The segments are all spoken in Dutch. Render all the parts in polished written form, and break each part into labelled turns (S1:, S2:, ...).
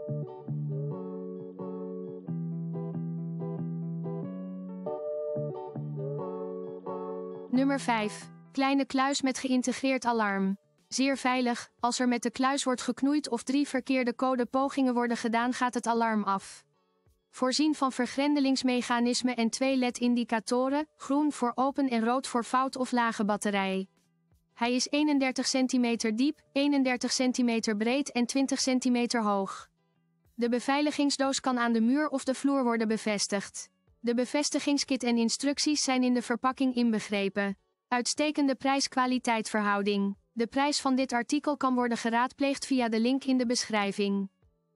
S1: Nummer 5. Kleine kluis met geïntegreerd alarm. Zeer veilig, als er met de kluis wordt geknoeid of 3 verkeerde codepogingen worden gedaan, gaat het alarm af. Voorzien van vergrendelingsmechanisme en 2 LED-indicatoren, groen voor open en rood voor fout of lage batterij. Hij is 31 cm diep, 31 cm breed en 20 cm hoog. De beveiligingsdoos kan aan de muur of de vloer worden bevestigd. De bevestigingskit en instructies zijn in de verpakking inbegrepen. Uitstekende prijs-kwaliteit verhouding. De prijs van dit artikel kan worden geraadpleegd via de link in de beschrijving.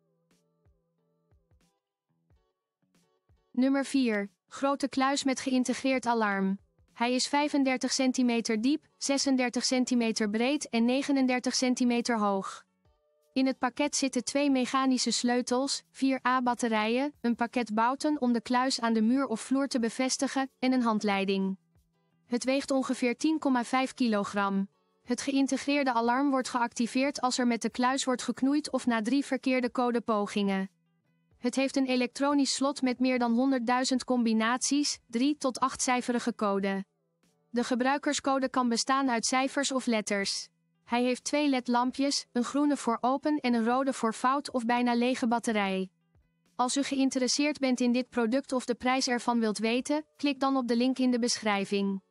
S1: Nummer 4. Grote kluis met geïntegreerd alarm. Hij is 35 cm diep, 36 cm breed en 39 cm hoog. In het pakket zitten 2 mechanische sleutels, 4 A-batterijen, een pakket bouten om de kluis aan de muur of vloer te bevestigen en een handleiding. Het weegt ongeveer 10,5 kilogram. Het geïntegreerde alarm wordt geactiveerd als er met de kluis wordt geknoeid of na 3 verkeerde codepogingen. Het heeft een elektronisch slot met meer dan 100.000 combinaties, 3 tot 8-cijferige code. De gebruikerscode kan bestaan uit cijfers of letters. Hij heeft 2 LED-lampjes, een groene voor open en een rode voor fout of bijna lege batterij. Als u geïnteresseerd bent in dit product of de prijs ervan wilt weten, klik dan op de link in de beschrijving.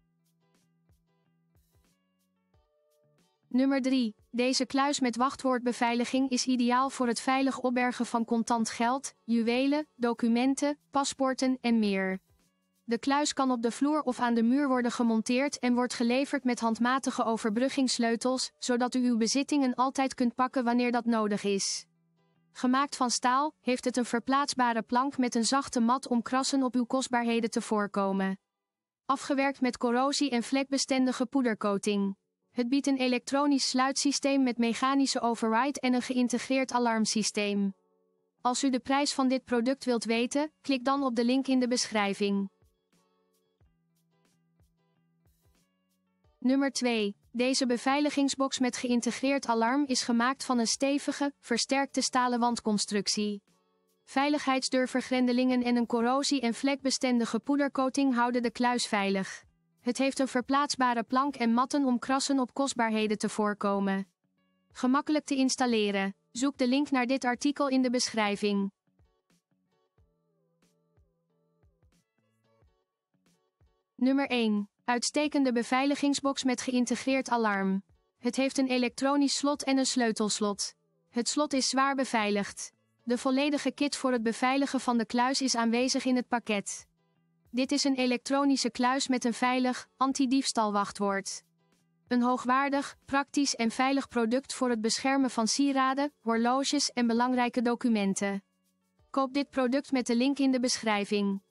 S1: Nummer 3. Deze kluis met wachtwoordbeveiliging is ideaal voor het veilig opbergen van contant geld, juwelen, documenten, paspoorten en meer. De kluis kan op de vloer of aan de muur worden gemonteerd en wordt geleverd met handmatige overbruggingssleutels, zodat u uw bezittingen altijd kunt pakken wanneer dat nodig is. Gemaakt van staal, heeft het een verplaatsbare plank met een zachte mat om krassen op uw kostbaarheden te voorkomen. Afgewerkt met corrosie- en vlekbestendige poedercoating. Het biedt een elektronisch sluitsysteem met mechanische override en een geïntegreerd alarmsysteem. Als u de prijs van dit product wilt weten, klik dan op de link in de beschrijving. Nummer 2. Deze beveiligingsbox met geïntegreerd alarm is gemaakt van een stevige, versterkte stalen wandconstructie. Veiligheidsdeurvergrendelingen en een corrosie- en vlekbestendige poedercoating houden de kluis veilig. Het heeft een verplaatsbare plank en matten om krassen op kostbaarheden te voorkomen. Gemakkelijk te installeren. Zoek de link naar dit artikel in de beschrijving. Nummer 1. Uitstekende beveiligingsbox met geïntegreerd alarm. Het heeft een elektronisch slot en een sleutelslot. Het slot is zwaar beveiligd. De volledige kit voor het beveiligen van de kluis is aanwezig in het pakket. Dit is een elektronische kluis met een veilig, anti-diefstalwachtwoord. Een hoogwaardig, praktisch en veilig product voor het beschermen van sieraden, horloges en belangrijke documenten. Koop dit product met de link in de beschrijving.